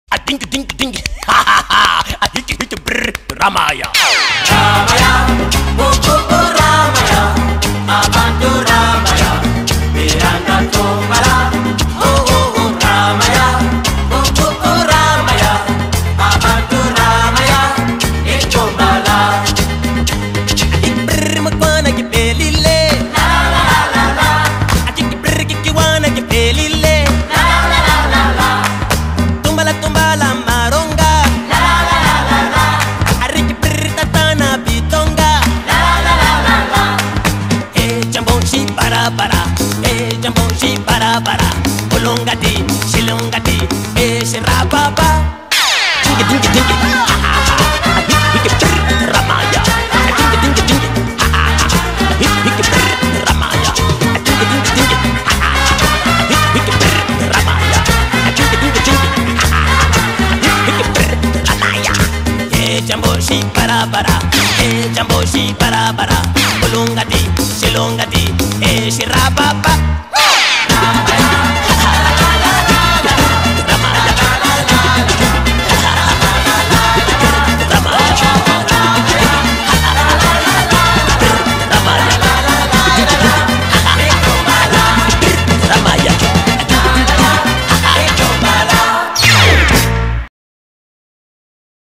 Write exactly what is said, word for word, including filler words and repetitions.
A ding ding ding, ha ha ha. A hit hit brr, Ramaya. Ramaya, oh oh oh Ramaya, abantu Ramaya, miranda tombala. Oh oh oh Ramaya, oh oh oh Ramaya, abantu Ramaya, etombala. Hit brr makwana ki pelile, La la la la la, a hit brr ki kiwana ki pelile. la la la la la, Tumbala tumbala maronga, la la la la la, a hit brr tatana bitonga. la la la la la. Eh jambo shi para para, eh jambo shi para para. Bolonga di, shilonga di, eh shirababa. Dingy dingy dingy, ha ha ha. A hit hit brr Ramaya. A dingy dingy dingy, ha ha ha. A hit hit brr Ramaya. A dingy dingy dingy, ha ha ha. A hit hit brr Ramaya. A dingy dingy dingy, ha ha ha. A hit hit brr Ramaya. Eh jambo shi para para, eh jambo shi para para. Bolonga di, shilonga di, eh shirababa. Ramaya.